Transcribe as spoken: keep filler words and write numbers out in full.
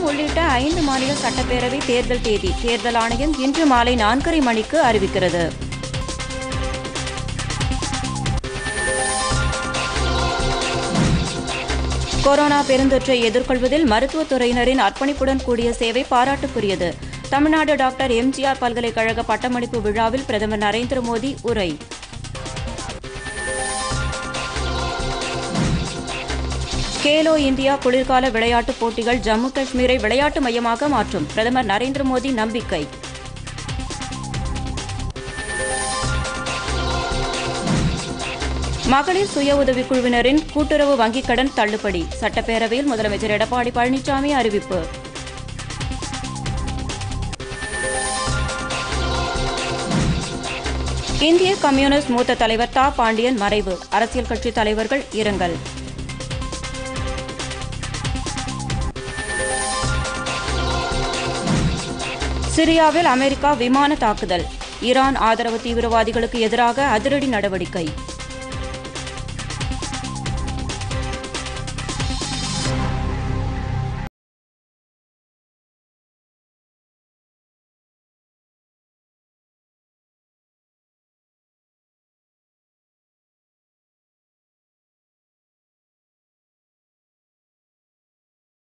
உள்ளிட்ட ஐந்து மாநில சட்டப்பேரவை தேர்தல் தேதி தேர்தல் ஆணையம் இன்று மாலை நான்கரை மணிக்கு அறிவிக்கிறது. கொரோனா பெருந்தொற்றை எதிர்கொள்வதில் மருத்துவத்துறையினரின் அர்ப்பணிப்புடன் கூடிய சேவை பாராட்டுக்குரியது. Tamil Nadu doctor M G R பல்கலைக்கழக பட்டமளிப்பு விழாவில் பிரதமர் நரேந்திர மோடி உரை. கேலோ இந்தியா குளிர்கால விளையாட்டுப் போட்டிகள் ஜம்மு காஷ்மீரை விளையாட்டு மையமாக மாற்றும் பிரதமர் நரேந்திர மோடி நம்பிக்கை. மகளிர் சுய உதவிக்குழுவினரின் கூட்டுறவு வங்கிக் கடன் தள்ளுபடி சட்டப்பேரவையில் முதலமைச்சர் எடப்பாடி பழனிசாமி அறிவிப்பு. இந்திய கம்யூனிஸ்ட் மூத்த தலைவர் தா பாண்டியன் மறைவு அரசியல் கட்சி தலைவர்கள் இரங்கல். சிரியாவில் அமெரிக்கா விமான தாக்குதல் ஈரான் ஆதரவு தீவிரவாதிகளுக்கு எதிராக அதிரடி நடவடிக்கை.